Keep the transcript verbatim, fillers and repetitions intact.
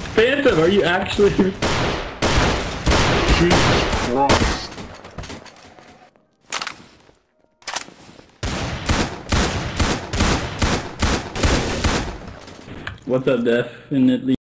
Phantom, are you actually? Jesus Christ. What's up, definitely.